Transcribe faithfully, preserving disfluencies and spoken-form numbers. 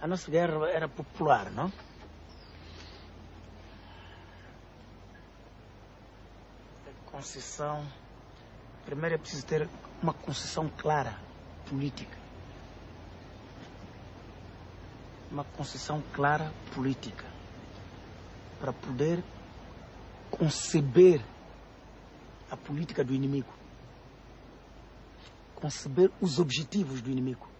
A nossa guerra era popular, não? A concessão... Primeiro é preciso ter uma concessão clara, política. Uma concessão clara, política. Para poder conceber a política do inimigo. Conceber os objetivos do inimigo.